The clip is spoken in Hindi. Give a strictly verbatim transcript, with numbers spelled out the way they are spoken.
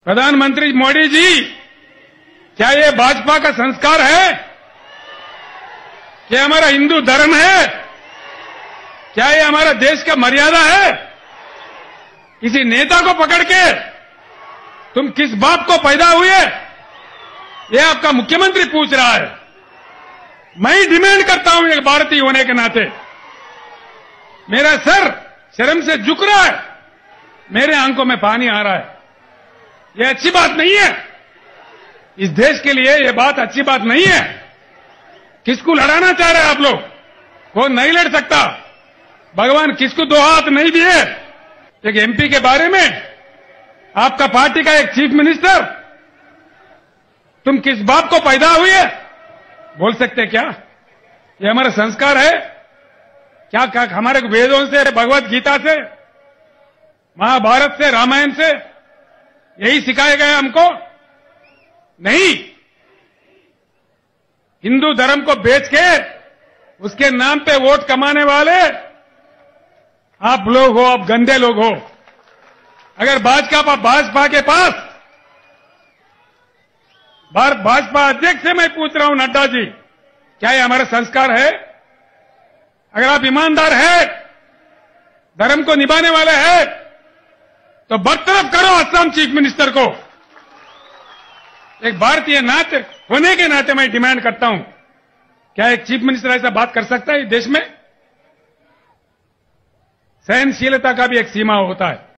प्रधानमंत्री मोदी जी, क्या ये भाजपा का संस्कार है? क्या हमारा हिंदू धर्म है? क्या ये हमारा देश का मर्यादा है? किसी नेता को पकड़ के तुम किस बाप को पैदा हुए, ये आपका मुख्यमंत्री पूछ रहा है। मैं ही डिमांड करता हूं एक भारतीय होने के नाते। मेरा सर शर्म से झुक रहा है, मेरे आंखों में पानी आ रहा है। ये अच्छी बात नहीं है, इस देश के लिए ये बात अच्छी बात नहीं है। किसको लड़ाना चाह रहे हैं आप लोग? वो नहीं लड़ सकता। भगवान किसको दो हाथ नहीं दिए। एक एमपी के बारे में आपका पार्टी का एक चीफ मिनिस्टर, तुम किस बाप को पैदा हुए बोल सकते क्या? ये हमारा संस्कार है क्या? क्या हमारे वेदों से, भगवत गीता से, महाभारत से, रामायण से यही सिखाया गया हमको? नहीं। हिंदू धर्म को बेच के उसके नाम पे वोट कमाने वाले आप लोग हो, आप गंदे लोग हो। अगर भाजपा भाजपा के पास, भाजपा अध्यक्ष से मैं पूछ रहा हूं, नड्डा जी, क्या ये हमारा संस्कार है? अगर आप ईमानदार है, धर्म को निभाने वाले हैं, तो बरतरफ करो असम चीफ मिनिस्टर को। एक भारतीय नाते होने के नाते मैं डिमांड करता हूं, क्या एक चीफ मिनिस्टर ऐसा बात कर सकता है इस देश में? सहनशीलता का भी एक सीमा होता है।